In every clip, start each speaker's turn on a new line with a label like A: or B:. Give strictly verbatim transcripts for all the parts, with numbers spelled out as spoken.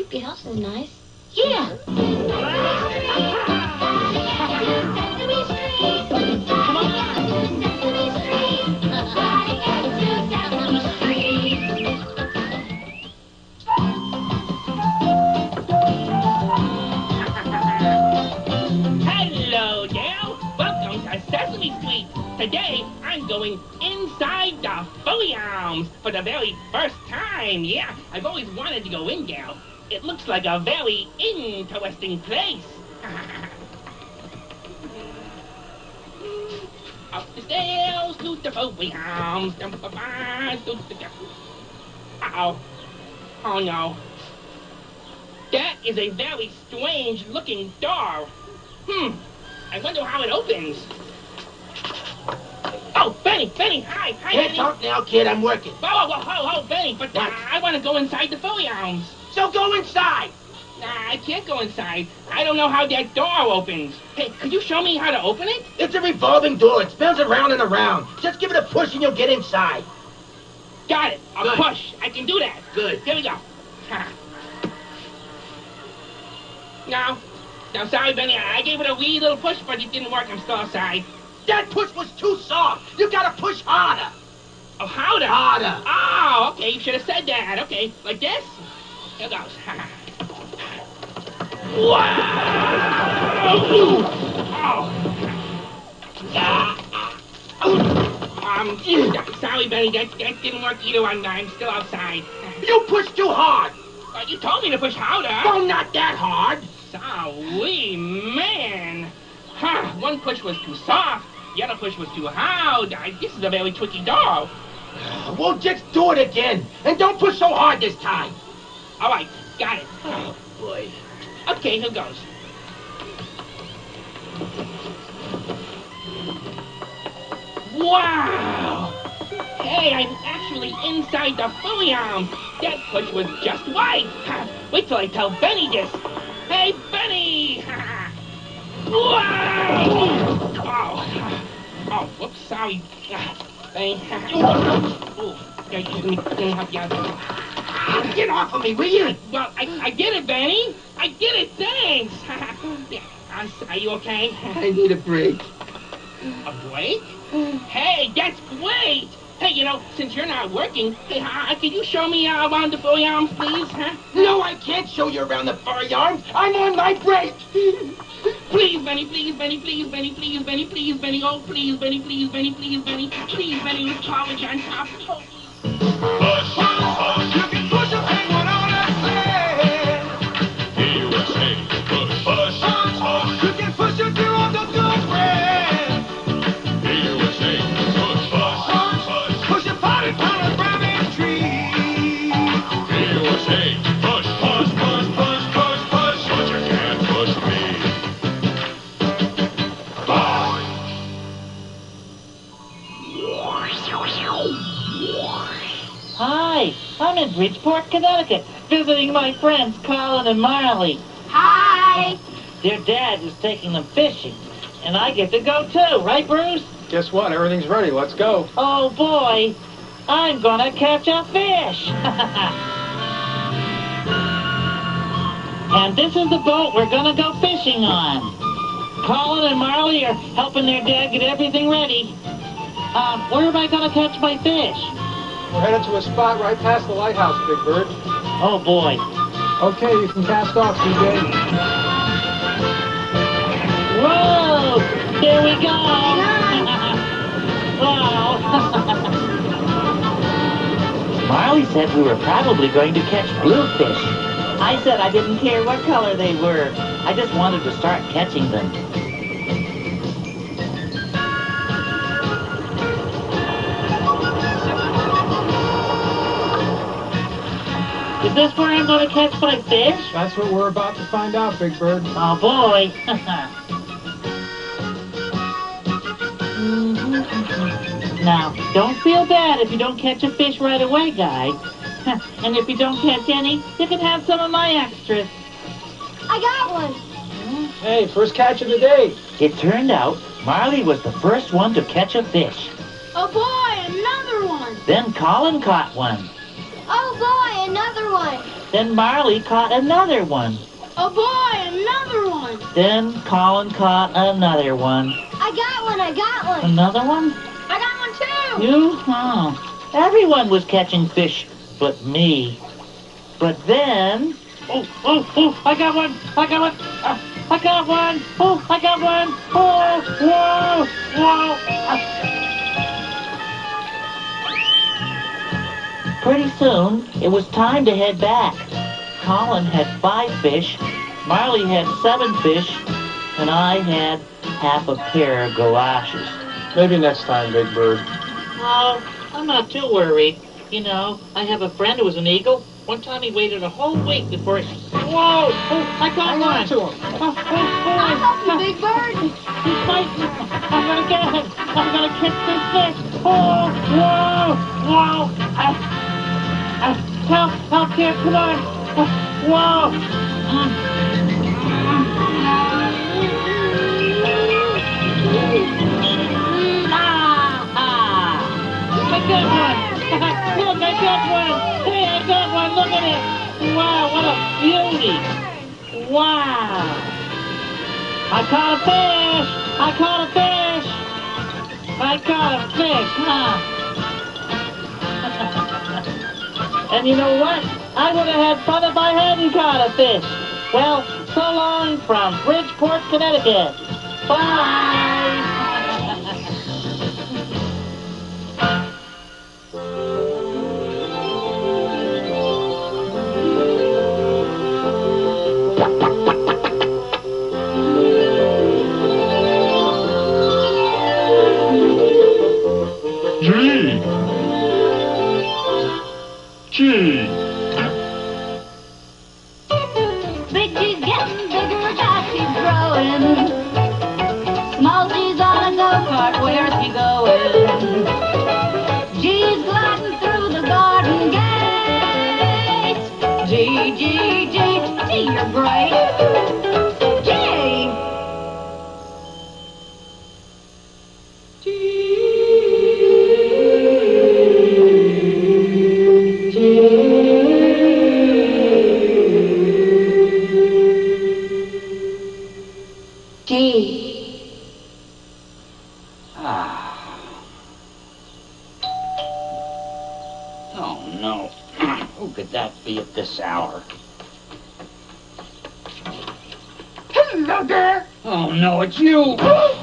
A: Hope your house is nice.
B: Yeah.
A: Come on.
C: Hello there. Welcome to Sesame Street. Today, I'm going inside the Furry arms for the very first time. Yeah, I've always wanted to go in there. It looks like a very interesting place. Up the stairs to the Furry arms. Uh-oh. Oh, no. That is a very strange-looking door. Hmm. I wonder how it opens. Oh, Benny, Benny, hi, hi,
B: Can't
C: Benny.
B: talk now, kid. I'm working.
C: Whoa, whoa, whoa, whoa, whoa, Benny, but uh, I want to go inside the Furry arms.
B: So go inside.
C: Nah, I can't go inside. I don't know how that door opens. Hey, could you show me how to open it?
B: It's a revolving door. It spins around and around. Just give it a push and you'll get inside.
C: Got it. I'll
B: Good.
C: push. I can do that.
B: Good.
C: Here we go. No. No, sorry, Benny. I gave it a wee little push, but it didn't work. I'm still outside.
B: That push was too soft. You gotta push harder.
C: Oh, harder?
B: Harder.
C: Oh, okay. You should have said that. Okay, like this? Here goes. Wow! Oh. Um, sorry, Benny. That, that didn't work either. I'm, I'm still outside.
B: You pushed too hard.
C: Uh, you told me to push harder.
B: Oh, not that hard.
C: Sorry, man. Huh, one push was too soft. The other push was too hard. I, this is a very tricky door.
B: Well, just do it again. And don't push so hard this time.
C: All right, got it.
B: Oh, boy.
C: Okay, here goes. Wow! Hey, I'm actually inside the Furry arms. That push was just right. Wait till I tell Benny this. Hey, Benny! Wow! Oh, oh, whoops, sorry. Benny. Oh,
B: Get off of me, will you?
C: well, I, I did it, Benny. I did it, thanks. Yeah, uh, are you okay?
B: I need a break.
C: A break? Hey, that's great! Hey, you know, since you're not working, hey, uh, could you show me uh, around the Furry arms, please, huh?
B: No, I can't show you around the Furry arms. I'm on my break.
C: Please, Benny, please, Benny, please, Benny, please, Benny, please, Benny, oh, please, Benny, please, Benny, please, Benny, please, Benny, with college on top. Oh,
D: Push, push, you can push a penguin on a sled. U S A, push, push, push, you can push it through on the good bread. U S A, push, push, push, push a potted plant on a brownie tree. U S A, push, push, push, push, push, push, but you can't push me. Bye.
E: Hi, I'm in Bridgeport, Connecticut, visiting my friends Colin and Marley.
A: Hi.
E: Their dad is taking them fishing, and I get to go too, right, Bruce?
F: Guess what? Everything's ready. Let's go.
E: Oh, boy, I'm gonna catch a fish. And this is the boat we're gonna go fishing on. Colin and Marley are helping their dad get everything ready. Um, where am I gonna catch my fish?
F: We're headed to a spot right past the lighthouse, Big Bird.
E: Oh, boy.
F: Okay, you can cast off, C J.
E: Whoa! There we go! Wow! Marley said we were probably going to catch bluefish. I said I didn't care what color they were. I just wanted to start catching them. Is this where I'm going to catch my fish?
F: That's what we're about to find out, Big Bird.
E: Oh, boy. Now, don't feel bad if you don't catch a fish right away, guys. And if you don't catch any, you can have some of my extras.
A: I got one.
F: Hey, first catch of the day.
E: It turned out Marley was the first one to catch a fish.
A: Oh boy, another one.
E: Then Colin caught one.
A: Oh boy, another another one.
E: Then Marley caught another one.
A: Oh boy, another one.
E: Then Colin caught another one.
A: I got one, I got one.
E: Another one?
A: I got one too.
E: You? Oh. Everyone was catching fish but me. But then... Oh, oh, oh, I got one. I got one. Uh, I got one. Oh, I got one. Oh, whoa, whoa. Uh. Pretty soon, it was time to head back. Colin had five fish, Marley had seven fish, and I had half a pair of galoshes.
F: Maybe next time, Big Bird.
E: Oh, I'm not too worried. You know, I have a friend who was an eagle. One time he waited a whole week before he... Whoa! Oh, I got
F: Hang
E: one!
F: on to him.
E: Oh, oh, oh,
A: I'll help you,
E: oh,
A: Big Bird.
E: He's fighting! I'm gonna get him! I'm gonna catch this fish! Oh! Whoa! Whoa! Uh, uh, help! Help here! Come on! Uh, whoa! Mm. Ah! Ah! I got one! Look, I got one! Hey, I got one! Look at it! Wow, what a beauty! Wow! I caught a fish! I caught a fish! I caught a fish, huh? And you know what? I would have had fun if I hadn't caught a fish. Well, so long from Bridgeport, Connecticut. Bye!
D: Gee. Gee.
A: Big G's getting bigger, fast he's growing. Small G's on a go-kart, where's he going? G's gliding through the garden gate. G, G, G, G, you're great. G! G.
G: Ah. Oh, no. Who could that be at this hour?
C: Hello there.
G: Oh, no, it's you!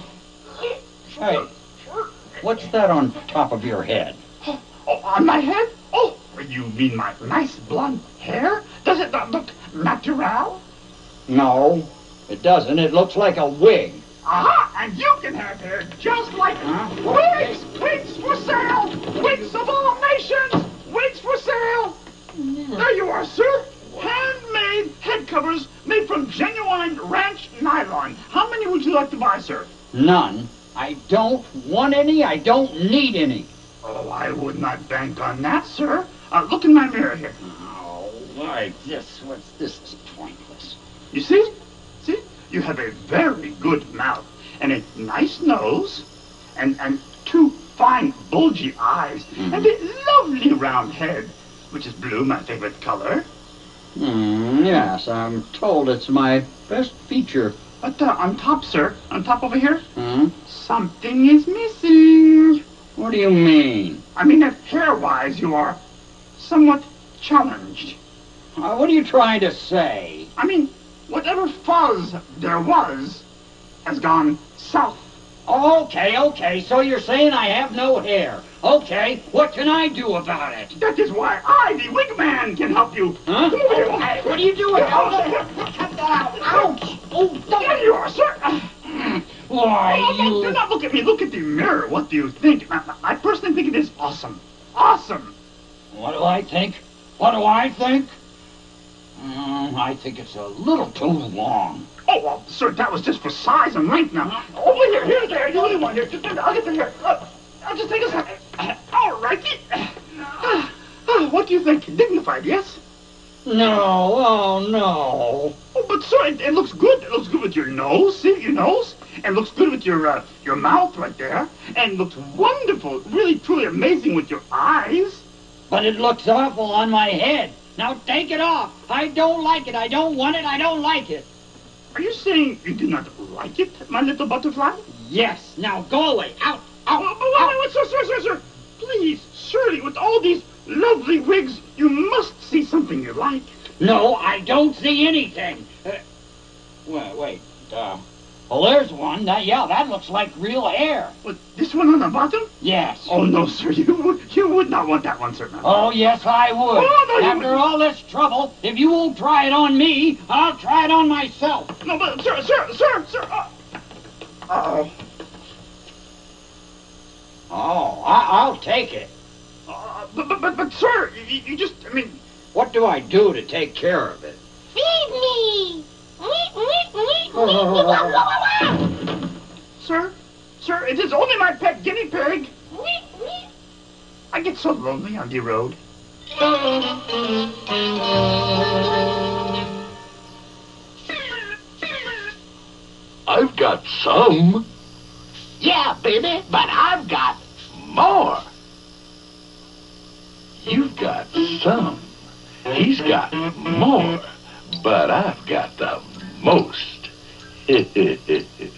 G: Hey, what's that on top of your head?
C: Oh, on my head? Oh, you mean my nice blonde hair? Does it not look natural?
G: No, it doesn't. It looks like a wig.
C: Aha! And you can have hair just like
G: Huh?
C: wigs! Wigs for sale! Wigs of all nations! Wigs for sale! There you are, sir. Handmade head covers made from genuine ranch nylon. How many would you like to buy, sir?
G: None. I don't want any. I don't need any.
C: Oh, I would not bank on that, sir. Uh, look in my mirror here.
G: Oh, why this? What's this is pointless.
C: You see? See? You have a very good mouth and a nice nose and, and two fine bulgy eyes
G: Mm-hmm.
C: and a lovely round head, which is blue, my favorite color.
G: Hmm, yes, I'm told it's my best feature.
C: But uh, on top, sir, on top over here,
G: Hmm?
C: something is missing.
G: What do you mean?
C: I mean that hair-wise you are somewhat challenged.
G: Uh, what are you trying to say?
C: I mean, whatever fuzz there was has gone south.
G: Okay, okay, so you're saying I have no hair. Okay, what can I do about it?
C: That is why I, the wig man, can help you.
G: Huh?
C: Come over here.
G: Hey, what are you doing?
C: Ouch! Oh, there you are, sir.
G: Why,
C: Oh, no, no, do
G: you...
C: not look at me. Look at the mirror. What do you think? I, I personally think it is awesome. Awesome.
G: What do I think? What do I think? Mm, I think it's a little too long.
C: Oh, well, sir, that was just for size and length now. Over here, here, there. You only one here. Just, I'll get to here. Uh, I'll just take a second. All righty. Uh, uh, what do you think? Dignified, yes?
G: No, oh no.
C: Oh, but sir, it, it looks good. It looks good with your nose. See your nose? And looks good with your uh, your mouth right there. And looks wonderful, really, truly amazing with your eyes.
G: But it looks awful on my head. Now take it off. I don't like it. I don't want it. I don't like it.
D: Are you saying you do not like it, my little butterfly?
G: Yes. Now go away. Out. Out.
D: Oh, oh,
G: out.
D: wait, wait, sir, sir, sir, sir. Please, surely, with all these lovely wigs, you must see something you like.
G: No, I don't see anything. Uh, wait, wait. Uh, well, there's one. That, yeah, that looks like real hair.
D: What, this one on the bottom?
G: Yes.
D: Oh, no, sir. You would, you would not want that one, sir. No.
G: Oh, yes, I would.
D: Oh, no, you
G: After
D: wouldn't.
G: all this trouble, if you won't try it on me, I'll try it on myself.
D: No, but, sir, sir, sir, sir. Uh, uh-oh.
G: Oh, I, I'll take it.
D: Uh, but, but, but, but, sir, you, you just, I mean...
G: What do I do to take care of it?
A: Feed me!
D: Sir, sir, it is only my pet guinea pig. I get so lonely on the road.
H: I've got some.
B: Yeah, baby, but I've got more.
H: You've got some. He's got more. But I've got the most.